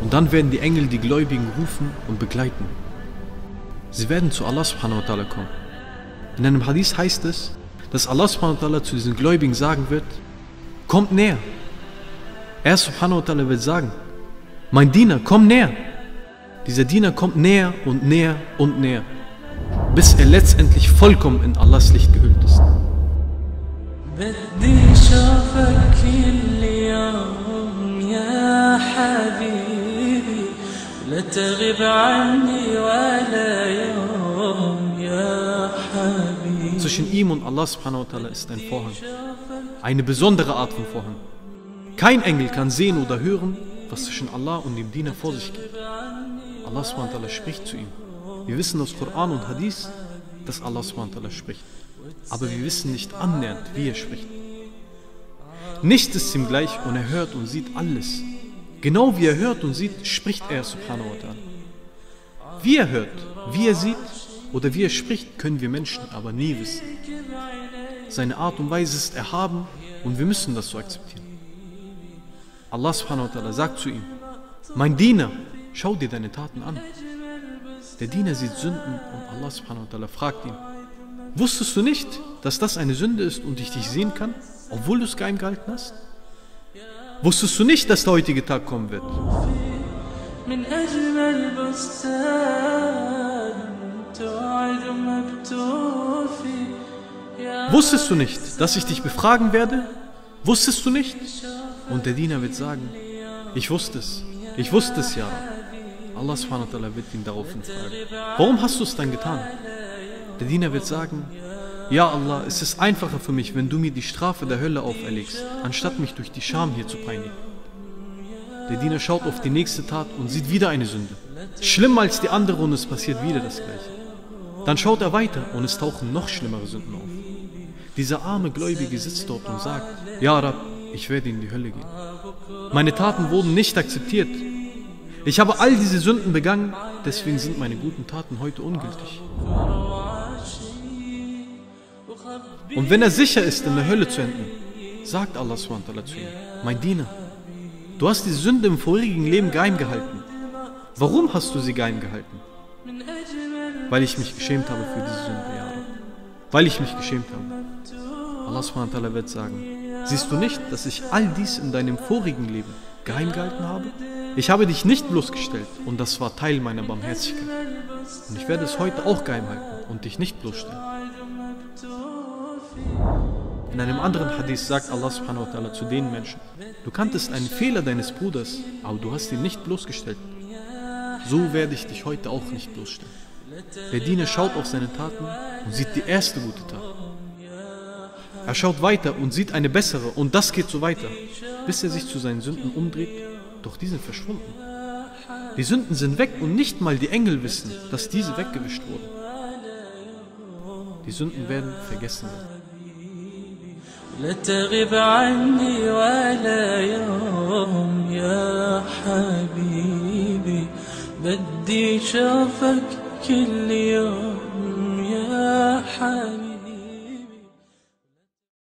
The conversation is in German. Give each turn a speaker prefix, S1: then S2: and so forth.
S1: Und dann werden die Engel die Gläubigen rufen und begleiten. Sie werden zu Allah subhanahu wa ta'ala kommen. In einem Hadith heißt es, dass Allah subhanahu wa ta'ala zu diesen Gläubigen sagen wird, kommt näher. Er subhanahu wa ta'ala wird sagen, mein Diener, komm näher. Dieser Diener kommt näher und näher und näher, bis er letztendlich vollkommen in Allahs Licht gehüllt ist. Zwischen ihm und Allah subhanahu wa ta'ala ist ein Vorhang, eine besondere Art von Vorhang. Kein Engel kann sehen oder hören, was zwischen Allah und dem Diener vor sich geht. Allah subhanahu wa ta'ala spricht zu ihm. Wir wissen aus Koran und Hadith, dass Allah subhanahu wa ta'ala spricht. Aber wir wissen nicht annähernd, wie er spricht. Nichts ist ihm gleich und er hört und sieht alles. Genau wie er hört und sieht, spricht er subhanahu wa ta'ala. Wie er hört, wie er sieht oder wie er spricht, können wir Menschen aber nie wissen. Seine Art und Weise ist erhaben und wir müssen das so akzeptieren. Allah subhanahu wa ta'ala sagt zu ihm, mein Diener, schau dir deine Taten an. Der Diener sieht Sünden und Allah subhanahu wa ta'ala fragt ihn, wusstest du nicht, dass das eine Sünde ist und ich dich sehen kann, obwohl du es geheim gehalten hast? Wusstest du nicht, dass der heutige Tag kommen wird? Wusstest du nicht, dass ich dich befragen werde? Wusstest du nicht? Und der Diener wird sagen, ich wusste es, ja Rab. Allah subhanahu wa ta'ala wird ihn daraufhin fragen, warum hast du es dann getan? Der Diener wird sagen, ja Allah, es ist einfacher für mich, wenn du mir die Strafe der Hölle auferlegst, anstatt mich durch die Scham hier zu peinigen. Der Diener schaut auf die nächste Tat und sieht wieder eine Sünde. Schlimmer als die andere und es passiert wieder das Gleiche. Dann schaut er weiter und es tauchen noch schlimmere Sünden auf. Dieser arme Gläubige sitzt dort und sagt, ja Rab, ich werde in die Hölle gehen. Meine Taten wurden nicht akzeptiert. Ich habe all diese Sünden begangen, deswegen sind meine guten Taten heute ungültig. Und wenn er sicher ist, in der Hölle zu enden, sagt Allah subhanahu wa ta'ala zu ihm, mein Diener, du hast die Sünde im vorigen Leben geheim gehalten. Warum hast du sie geheim gehalten? Weil ich mich geschämt habe für diese Sünde, ja. Weil ich mich geschämt habe. Allah subhanahu wa ta'ala wird sagen, siehst du nicht, dass ich all dies in deinem vorigen Leben geheim gehalten habe? Ich habe dich nicht bloßgestellt und das war Teil meiner Barmherzigkeit. Und ich werde es heute auch geheim halten und dich nicht bloßstellen. In einem anderen Hadith sagt Allah subhanahu wa ta'ala zu den Menschen, du kanntest einen Fehler deines Bruders, aber du hast ihn nicht bloßgestellt. So werde ich dich heute auch nicht bloßstellen. Der Diener schaut auf seine Taten und sieht die erste gute Tat. Er schaut weiter und sieht eine bessere und das geht so weiter, bis er sich zu seinen Sünden umdreht, doch die sind verschwunden. Die Sünden sind weg und nicht mal die Engel wissen, dass diese weggewischt wurden. Die Sünden werden vergessen werden.
S2: لا تغب عني ولا يوم يا حبيبي بدي شوفك كل يوم يا حبيبي